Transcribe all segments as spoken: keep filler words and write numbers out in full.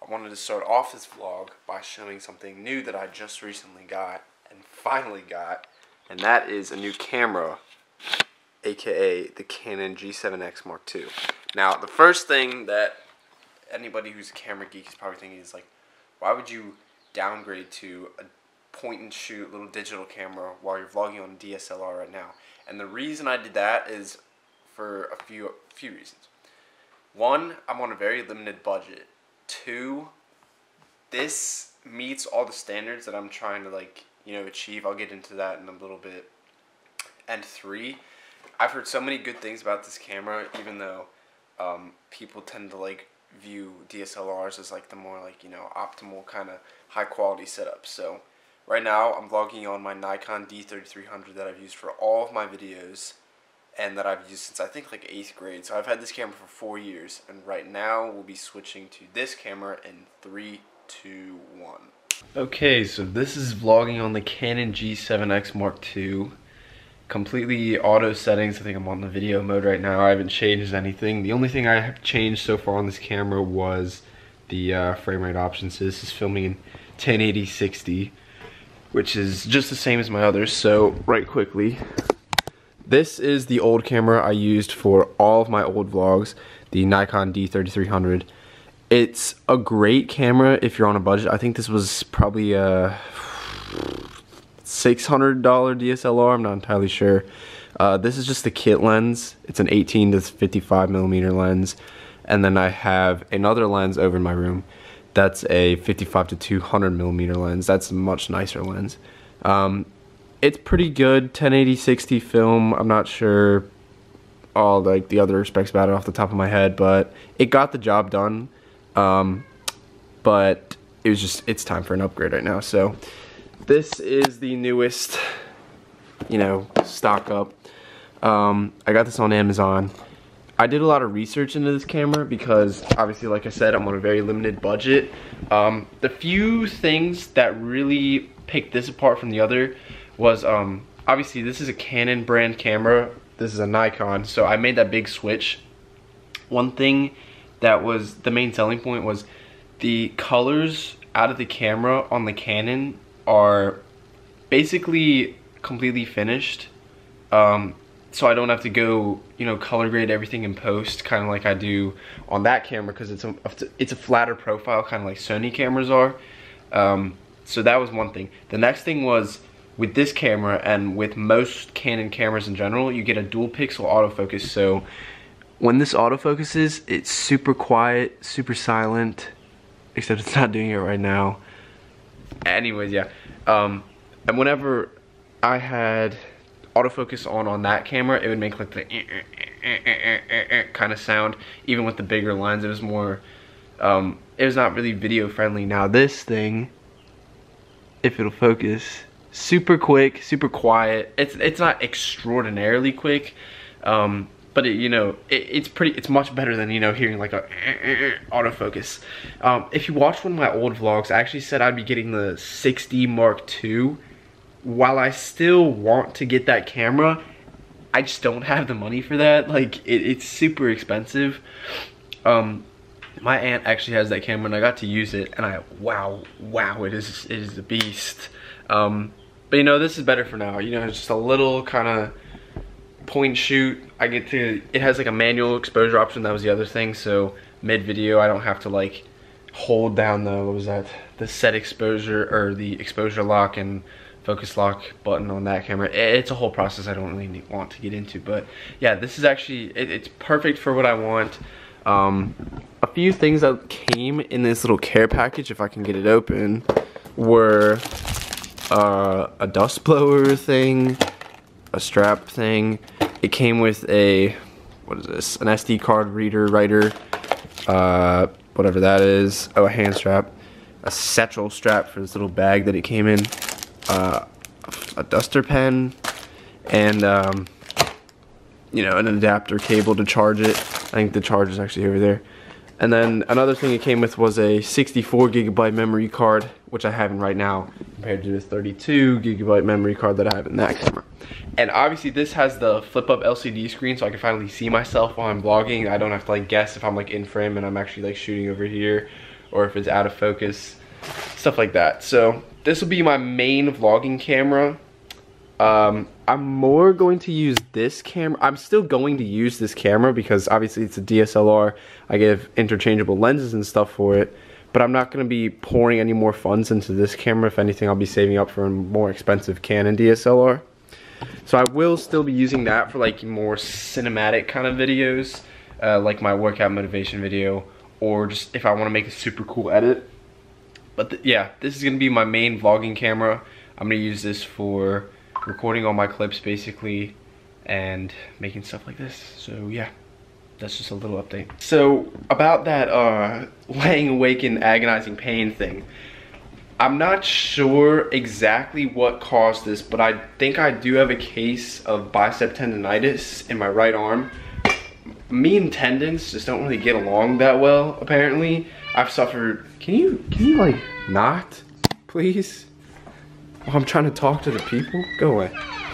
I wanted to start off this vlog by showing something new that I just recently got and finally got, and that is a new camera, aka the Canon G seven X Mark two. Now, the first thing that anybody who's a camera geek is probably thinking is like, why would you downgrade to a point and shoot little digital camera while you're vlogging on a D S L R right now? And the reason I did that is for a few few reasons. One, I'm on a very limited budget. Two, this meets all the standards that I'm trying to, like, you know, achieve. I'll get into that in a little bit. And three, I've heard so many good things about this camera, even though um, people tend to like view D S L Rs as like the more like, you know, optimal kind of high quality setup. So right now I'm vlogging on my Nikon D thirty-three hundred that I've used for all of my videos and that I've used since I think like eighth grade. So I've had this camera for four years, and right now we'll be switching to this camera in three, two, one. Okay, so this is vlogging on the Canon G seven X Mark two. Completely auto settings. I think I'm on the video mode right now. I haven't changed anything. The only thing I have changed so far on this camera was the uh, frame rate options. So this is filming in ten eighty sixty, which is just the same as my others. So right quickly, this is the old camera I used for all of my old vlogs, the Nikon D thirty-three hundred. It's a great camera if you're on a budget. I think this was probably a six hundred dollar D S L R, I'm not entirely sure. Uh, this is just the kit lens. It's an eighteen to fifty-five millimeter lens. And then I have another lens over in my room that's a fifty-five to two hundred millimeter lens. That's a much nicer lens. Um, it's pretty good, ten eighty sixty film. I'm not sure all like the other specs about it off the top of my head, but it got the job done. Um, but it was just, it's time for an upgrade right now. So this is the newest, you know, stock up. Um, I got this on Amazon. I did a lot of research into this camera because obviously, like I said, I'm on a very limited budget. Um, the few things that really picked this apart from the other was, um, obviously this is a Canon brand camera. This is a Nikon, so I made that big switch. One thing that was the main selling point was the colors out of the camera on the Canon are basically completely finished. Um, so I don't have to go, you know, color grade everything in post, kind of like I do on that camera, because it's a, it's a flatter profile, kind of like Sony cameras are. Um, so that was one thing. The next thing was, with this camera and with most Canon cameras in general, you get a dual pixel autofocus. So when this autofocuses, it's super quiet, super silent, except it's not doing it right now. Anyways, yeah. Um, and whenever I had autofocus on on that camera, it would make like the eh, eh, eh, eh, eh, eh, eh, kind of sound. Even with the bigger lens, it was more, um, it was not really video friendly. Now this thing, if it'll focus, super quick, super quiet. It's it's not extraordinarily quick, um, but it, you know, it, it's pretty. It's much better than, you know, hearing like a eh, eh, eh, autofocus. Um, if you watched one of my old vlogs, I actually said I'd be getting the sixty Mark two. While I still want to get that camera, I just don't have the money for that. Like, it, it's super expensive. Um, my aunt actually has that camera, and I got to use it, and I wow, wow, it is it is a beast. Um, but you know, this is better for now. You know, it's just a little kind of point shoot. I get to, it has like a manual exposure option. That was the other thing. So mid video, I don't have to like hold down the, what was that? The set exposure or the exposure lock and focus lock button on that camera. It's a whole process I don't really need, want to get into. But yeah, this is actually, it, it's perfect for what I want. Um, a few things that came in this little care package, if I can get it open, were Uh, a dust blower thing, a strap thing. It came with a, what is this, an S D card reader, writer, uh, whatever that is. Oh, a hand strap, a satchel strap for this little bag that it came in, uh, a duster pen, and um, you know, an adapter cable to charge it. I think the charge is actually over there. And then another thing it came with was a sixty-four gigabyte memory card, which I have in right now, compared to the thirty-two gigabyte memory card that I have in that camera. And obviously this has the flip up L C D screen, so I can finally see myself while I'm vlogging. I don't have to like guess if I'm like in frame and I'm actually like shooting over here, or if it's out of focus, stuff like that. So this will be my main vlogging camera. Um, I'm more going to use this camera. I'm still going to use this camera because obviously it's a D S L R. I give interchangeable lenses and stuff for it, but I'm not going to be pouring any more funds into this camera. If anything, I'll be saving up for a more expensive Canon D S L R. So I will still be using that for like more cinematic kind of videos, uh, like my workout motivation video, or just if I want to make a super cool edit. But th yeah, this is going to be my main vlogging camera. I'm going to use this for recording all my clips basically and making stuff like this. So yeah, that's just a little update. So about that uh, laying awake in agonizing pain thing, I'm not sure exactly what caused this, but I think I do have a case of bicep tendonitis in my right arm. Me and tendons just don't really get along that well, apparently. I've suffered, can you, can you like not, please? While I'm trying to talk to the people? Go away.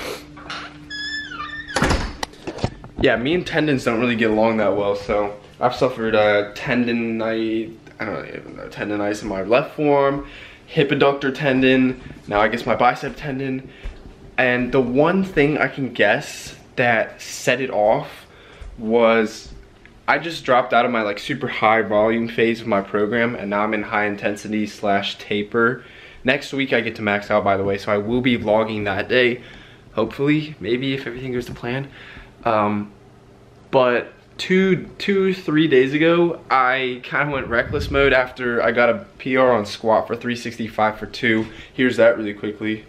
Yeah, me and tendons don't really get along that well, so I've suffered uh, tendonitis, I don't even know, tendonitis in my left forearm, hip adductor tendon, now I guess my bicep tendon, and the one thing I can guess that set it off was I just dropped out of my like super high volume phase of my program, and now I'm in high intensity slash taper. Next week I get to max out, by the way, so I will be vlogging that day, hopefully, maybe if everything goes to plan. Um, but two, two, three days ago, I kind of went reckless mode after I got a P R on squat for three sixty-five for two. Here's that really quickly.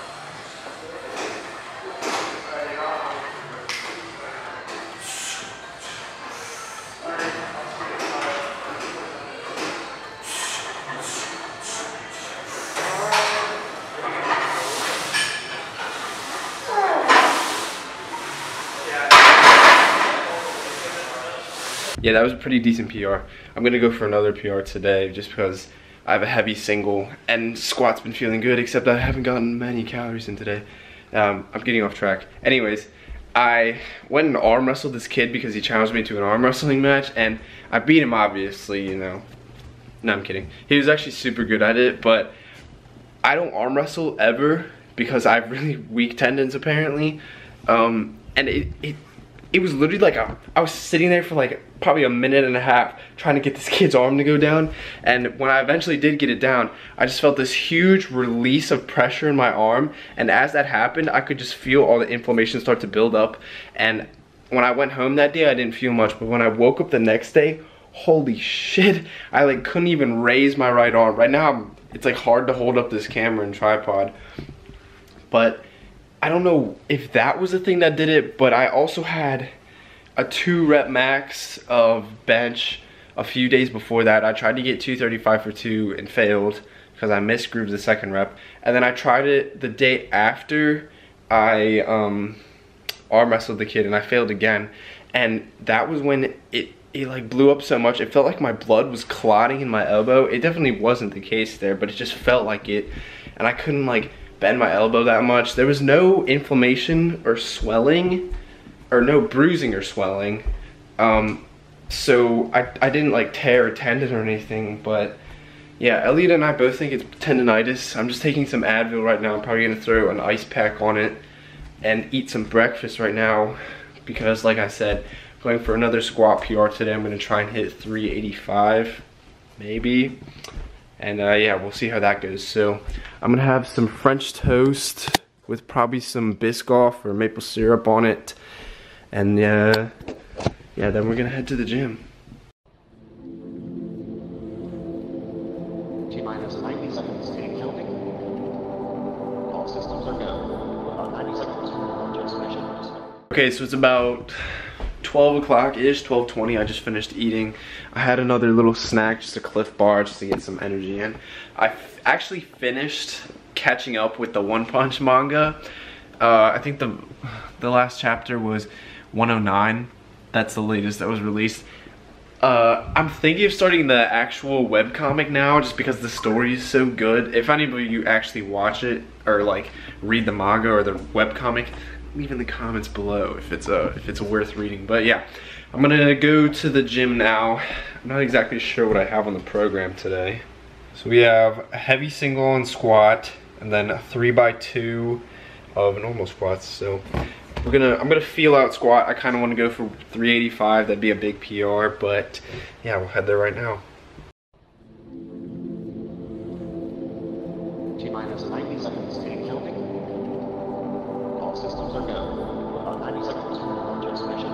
Yeah, that was a pretty decent P R. I'm gonna go for another P R today just because I have a heavy single and squat's been feeling good, except I haven't gotten many calories in today. Um, I'm getting off track. Anyways, I went and arm wrestled this kid because he challenged me to an arm wrestling match, and I beat him, obviously, you know. No, I'm kidding. He was actually super good at it, but I don't arm wrestle ever because I have really weak tendons apparently. Um, and it, it It was literally like a, I was sitting there for like probably a minute and a half trying to get this kid's arm to go down, and when I eventually did get it down, I just felt this huge release of pressure in my arm, and as that happened, I could just feel all the inflammation start to build up. And when I went home that day, I didn't feel much, but when I woke up the next day, holy shit, I like couldn't even raise my right arm. Right now, I'm, it's like hard to hold up this camera and tripod, but I don't know if that was the thing that did it, but I also had a two rep max of bench a few days before that. I tried to get two thirty-five for two and failed because I misgrooved the second rep. And then I tried it the day after I um, arm wrestled the kid, and I failed again. And that was when it, it like blew up so much. It felt like my blood was clotting in my elbow. It definitely wasn't the case there, but it just felt like it. And I couldn't like bend my elbow that much. There was no inflammation or swelling, or no bruising or swelling. Um, so I, I didn't like tear a tendon or anything, but yeah, Elliot and I both think it's tendonitis. I'm just taking some Advil right now. I'm probably gonna throw an ice pack on it and eat some breakfast right now because like I said, going for another squat P R today. I'm gonna try and hit three eighty-five, maybe. And uh, yeah, we'll see how that goes. So I'm gonna have some French toast with probably some Biscoff or maple syrup on it. And uh, yeah, then we're gonna head to the gym. T-minus ninety seconds in counting. All systems are go. About ninety seconds for transmission. Okay, so it's about twelve o'clock-ish, twelve twenty. I just finished eating. I had another little snack, just a Cliff Bar, just to get some energy in. I actually finished catching up with the One Punch manga. Uh, I think the the last chapter was one oh nine. That's the latest that was released. Uh, I'm thinking of starting the actual webcomic now, just because the story is so good. If any of you actually watch it or like read the manga or the webcomic, leave in the comments below if it's a if it's worth reading. But yeah, I'm gonna go to the gym now. I'm not exactly sure what I have on the program today. So we have a heavy single and squat, and then a three by two of normal squats. So we're gonna, I'm gonna feel out squat. I kind of want to go for three eighty-five. That'd be a big P R, but yeah, we'll head there right now. T minus ninety seconds and counting. All systems are go. About ninety seconds for launch exhibition.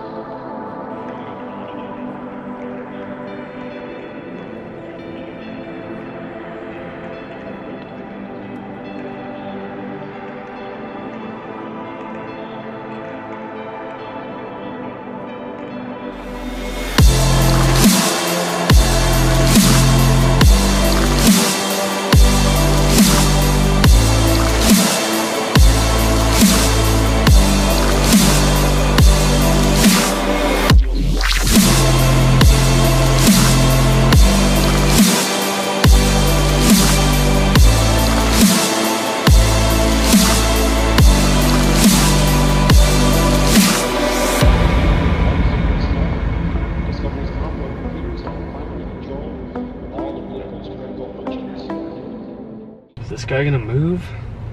Is this guy gonna move?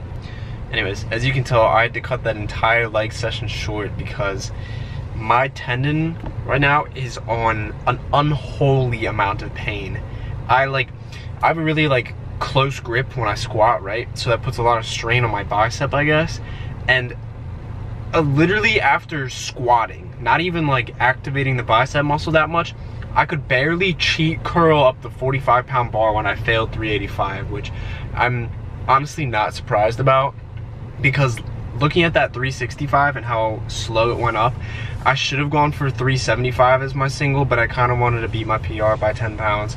Anyways, as you can tell, I had to cut that entire leg session short because my tendon right now is on an unholy amount of pain. I like, I have a really like close grip when I squat, right? So that puts a lot of strain on my bicep, I guess. And uh, literally after squatting, not even like activating the bicep muscle that much, I could barely cheat curl up the forty-five pound bar when I failed three eighty-five, which I'm honestly not surprised about, because looking at that three sixty-five and how slow it went up, I should have gone for three seventy-five as my single, but I kind of wanted to beat my P R by ten pounds.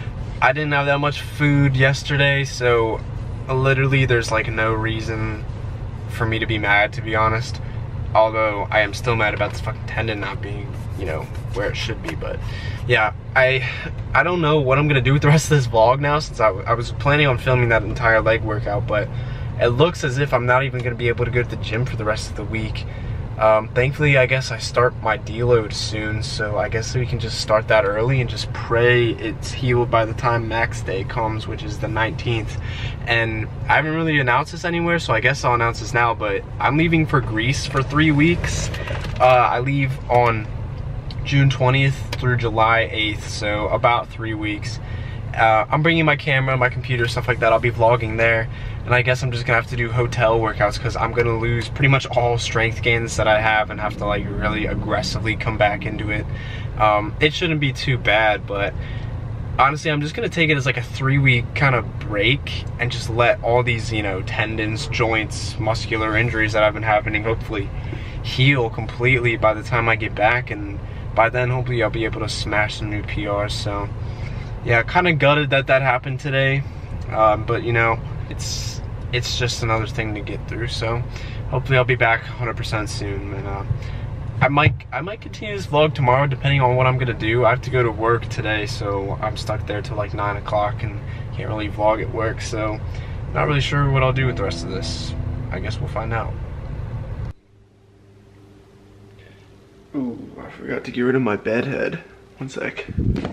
I didn't have that much food yesterday, so literally there's like no reason for me to be mad, to be honest. Although I am still mad about this fucking tendon not being, you know, where it should be. But yeah, I I don't know what I'm gonna do with the rest of this vlog now, since I, I was planning on filming that entire leg workout, but it looks as if I'm not even gonna be able to go to the gym for the rest of the week. Um, thankfully, I guess I start my deload soon, so I guess we can just start that early and just pray it's healed by the time max day comes, which is the nineteenth. And I haven't really announced this anywhere, so I guess I'll announce this now, but I'm leaving for Greece for three weeks. Uh, I leave on June twentieth through July eighth, so about three weeks. Uh, I'm bringing my camera, my computer, stuff like that. I'll be vlogging there. And I guess I'm just gonna have to do hotel workouts because I'm gonna lose pretty much all strength gains that I have and have to like really aggressively come back into it. Um, it shouldn't be too bad, but honestly, I'm just gonna take it as like a three week kind of break and just let all these, you know, tendons, joints, muscular injuries that I've been having hopefully heal completely by the time I get back. And by then, hopefully I'll be able to smash some new P Rs. So yeah, kind of gutted that that happened today. Um, but you know, it's it's just another thing to get through. So hopefully I'll be back one hundred percent soon. And uh, I might I might continue this vlog tomorrow, depending on what I'm gonna do. I have to go to work today, so I'm stuck there till like nine o'clock and can't really vlog at work. So not really sure what I'll do with the rest of this. I guess we'll find out. Ooh, I forgot to get rid of my bed head. One sec.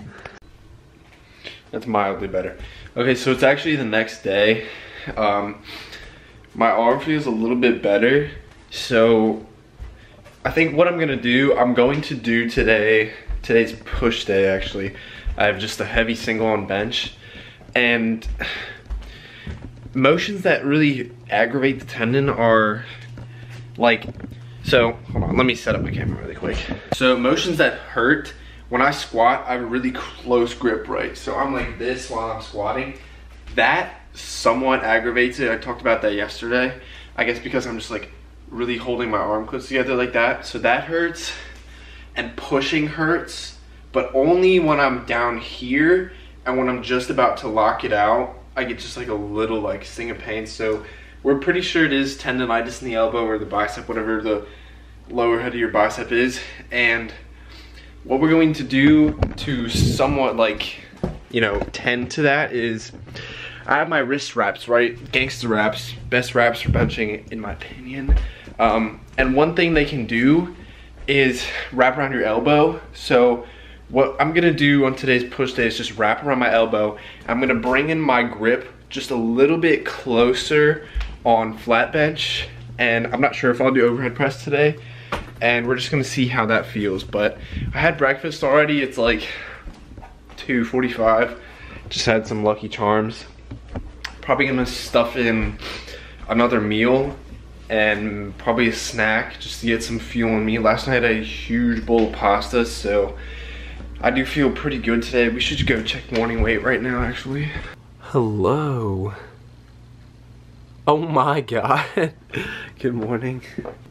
That's mildly better. Okay, so it's actually the next day. Um, my arm feels a little bit better. So I think what I'm gonna do, I'm going to do today, today's push day actually. I have just a heavy single on bench. And motions that really aggravate the tendon are like, so hold on, let me set up my camera really quick. So motions that hurt, when I squat, I have a really close grip, right? So I'm like this while I'm squatting. That somewhat aggravates it. I talked about that yesterday. I guess because I'm just like really holding my arm close together like that. So that hurts, and pushing hurts, but only when I'm down here and when I'm just about to lock it out, I get just like a little like sting of pain. So we're pretty sure it is tendonitis in the elbow or the bicep, whatever the lower head of your bicep is. And what we're going to do to somewhat like, you know, tend to that is I have my wrist wraps, right? Gangster wraps, best wraps for benching in my opinion. Um, and one thing they can do is wrap around your elbow. So what I'm gonna do on today's push day is just wrap around my elbow. I'm gonna bring in my grip just a little bit closer on flat bench, and I'm not sure if I'll do overhead press today, and we're just gonna see how that feels. But I had breakfast already. It's like two forty-five. Just had some Lucky Charms. Probably gonna stuff in another meal and probably a snack just to get some fuel in me. Last night I had a huge bowl of pasta, so I do feel pretty good today. We should go check morning weight right now, actually. Hello. Oh my God. Good morning.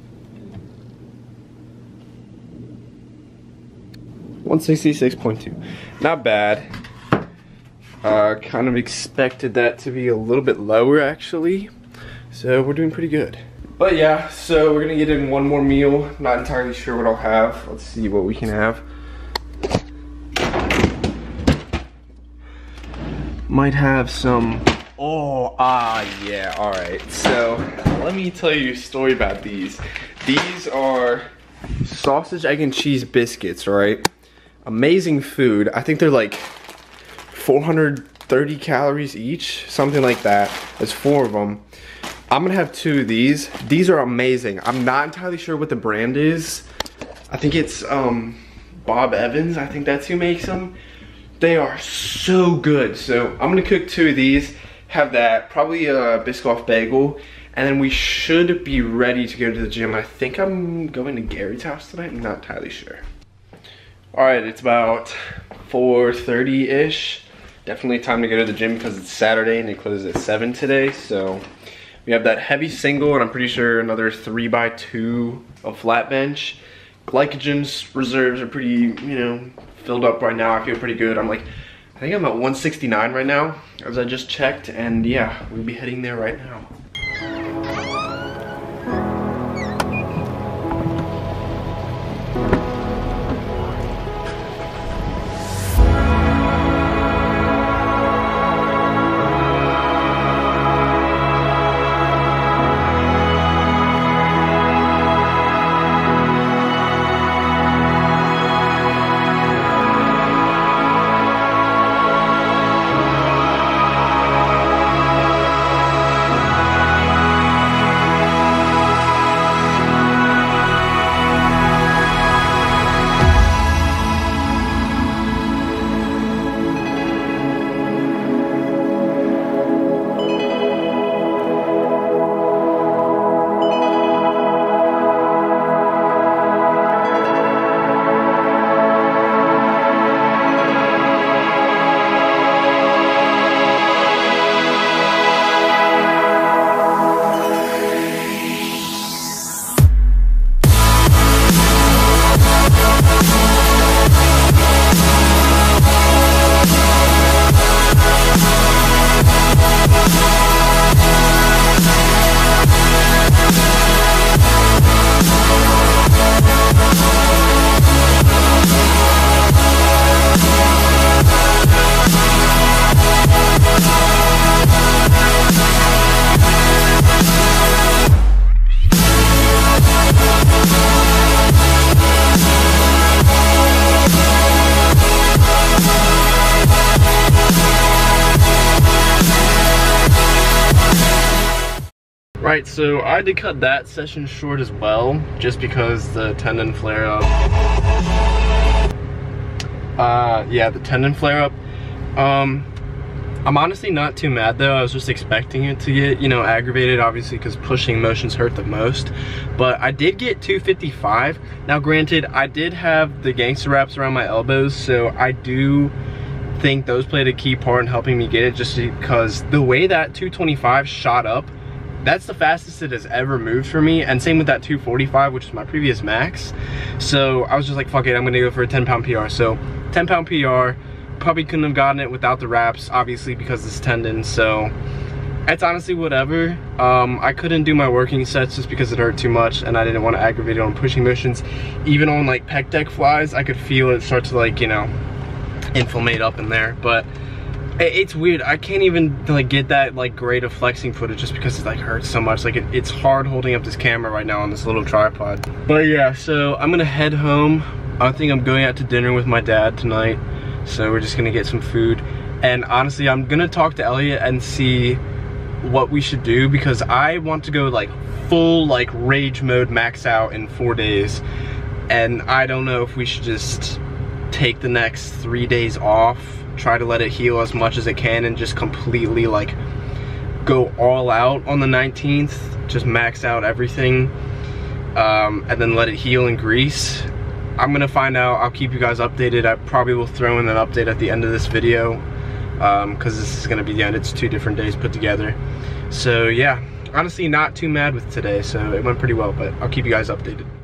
one sixty-six point two. Not bad. Uh, kind of expected that to be a little bit lower, actually. So we're doing pretty good. But yeah, so we're gonna get in one more meal. Not entirely sure what I'll have. Let's see what we can have. Might have some, oh, ah, yeah, all right. So let me tell you a story about these. These are sausage, egg, and cheese biscuits, right? Amazing food. I think they're like four hundred thirty calories each, something like that. There's four of them. I'm gonna have two of these. These are amazing. I'm not entirely sure what the brand is. I think it's um, Bob Evans. I think that's who makes them. They are so good. So I'm gonna cook two of these, have that, probably a Biscoff bagel, and then we should be ready to go to the gym. I think I'm going to Gary's house tonight. I'm not entirely sure. All right, it's about four thirty-ish. Definitely time to go to the gym because it's Saturday and it closes at seven today. So we have that heavy single, and I'm pretty sure another three by two of flat bench. Glycogen's reserves are pretty, you know, filled up right now. I feel pretty good. I'm like, I think I'm at one sixty-nine right now, as I just checked, and yeah, we'll be heading there right now. Right, so I had to cut that session short as well, just because the tendon flare up. Uh, yeah, the tendon flare up. Um, I'm honestly not too mad though. I was just expecting it to get, you know, aggravated, obviously, because pushing motions hurt the most. But I did get two fifty-five. Now, granted, I did have the gangster wraps around my elbows, so I do think those played a key part in helping me get it, just because the way that two twenty-five shot up, that's the fastest it has ever moved for me, and same with that two forty-five, which is my previous max. So I was just like, fuck it, I'm gonna go for a ten pound P R. So ten pound P R, probably couldn't have gotten it without the wraps, obviously, because it's tendon. So it's honestly whatever. um I couldn't do my working sets just because it hurt too much, and I didn't want to aggravate it on pushing motions. Even on like pec deck flies, I could feel it start to, like, you know, inflammate up in there. But It's weird. I can't even like get that like great of flexing footage just because it like hurts so much. Like it, it's hard holding up this camera right now on this little tripod. But yeah, so I'm gonna head home. I think I'm going out to dinner with my dad tonight. So we're just gonna get some food. And honestly, I'm gonna talk to Elliot and see what we should do, because I want to go like full like rage mode max out in four days. And I don't know if we should just take the next three days off, try to let it heal as much as it can, and just completely like go all out on the nineteenth, just max out everything, um, and then let it heal in Greece. I'm gonna find out. I'll keep you guys updated. I probably will throw in an update at the end of this video, um, because this is gonna be the end. It's two different days put together. So yeah, honestly not too mad with today, so it went pretty well, but I'll keep you guys updated.